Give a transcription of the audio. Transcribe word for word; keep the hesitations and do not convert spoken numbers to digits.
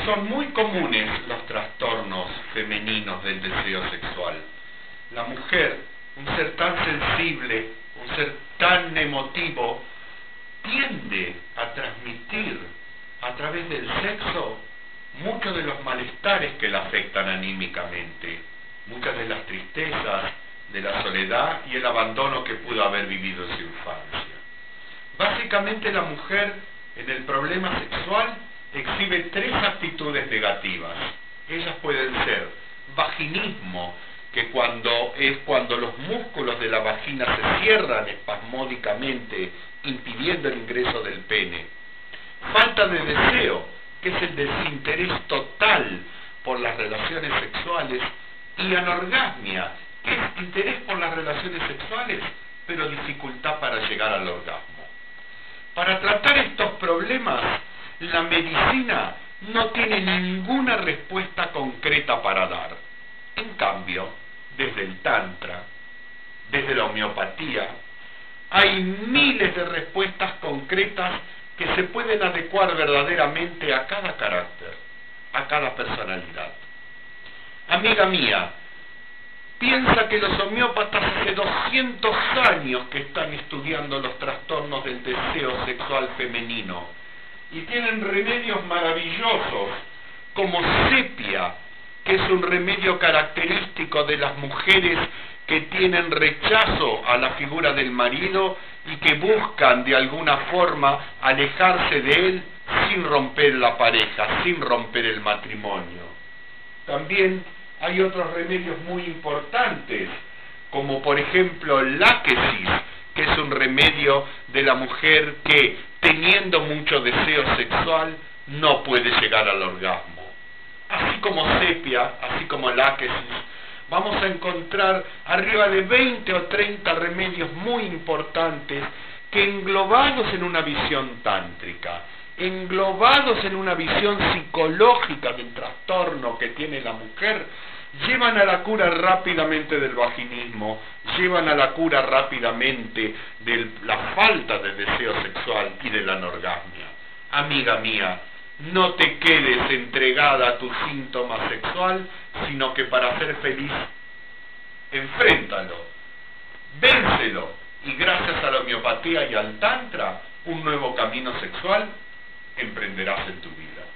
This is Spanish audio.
son muy comunes los trastornos femeninos del deseo sexual. La mujer, un ser tan sensible, un ser tan emotivo, tiende a transmitir a través del sexo muchos de los malestares que la afectan anímicamente, muchas de las tristezas, de la soledad y el abandono que pudo haber vivido en su infancia. Básicamente la mujer en el problema sexual exhibe tres actitudes negativas. Ellas pueden ser vaginismo, que cuando es cuando los músculos de la vagina se cierran espasmódicamente, impidiendo el ingreso del pene. Falta de deseo, que es el desinterés total por las relaciones sexuales. Y anorgasmia, que es interés por las relaciones sexuales, pero dificultad para llegar al orgasmo. Para tratar estos problemas, la medicina no tiene ninguna respuesta concreta para dar. En cambio, desde el Tantra, desde la homeopatía, hay miles de respuestas concretas que se pueden adecuar verdaderamente a cada carácter, a cada personalidad. Amiga mía, piensa que los homeópatas hace doscientos años que están estudiando los trastornos del deseo sexual femenino y tienen remedios maravillosos como sepia, que es un remedio característico de las mujeres que tienen rechazo a la figura del marido y que buscan de alguna forma alejarse de él sin romper la pareja, sin romper el matrimonio. También hay otros remedios muy importantes, como por ejemplo láquesis, que es un remedio de la mujer que, teniendo mucho deseo sexual, no puede llegar al orgasmo. Así como sepia, así como láquesis, vamos a encontrar arriba de veinte o treinta remedios muy importantes que, englobados en una visión tántrica, englobados en una visión psicológica del trastorno que tiene la mujer, llevan a la cura rápidamente del vaginismo, llevan a la cura rápidamente de la falta de deseo sexual y de la anorgasmia. Amiga mía, no te quedes entregada a tu síntoma sexual, sino que para ser feliz, enfréntalo, vénselo, y gracias a la homeopatía y al tantra, un nuevo camino sexual emprenderás en tu vida.